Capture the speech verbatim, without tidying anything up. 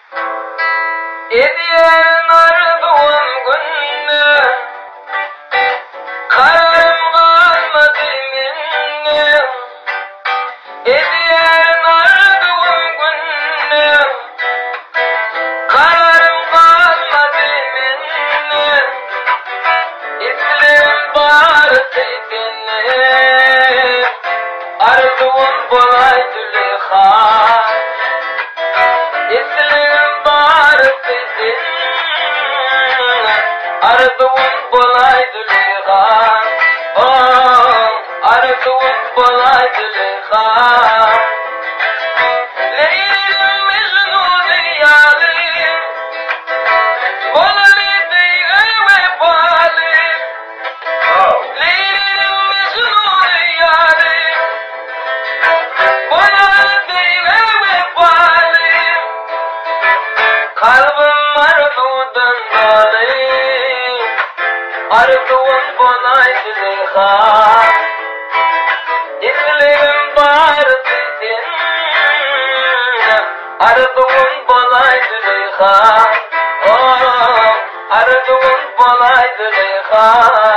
Ediyen arduğum günne kararım kalmadı minne. Ediyen arduğum günne kararım kalmadı minne. İslim var seydinle arduğum bolay Züleyha. İslim var seydinle arduğum bolay Züleyha. Oh, arduğum bolay Züleyha. Leylim Mecnun yalim bolali dey ve bali. Leylim Mecnun yalim bolali dey ve bali. Kalbim arzudan dali arduğum bolay Züleyha. İslim var seydinle arduğum bolay Züleyha. Oh, arduğum bolay Züleyha.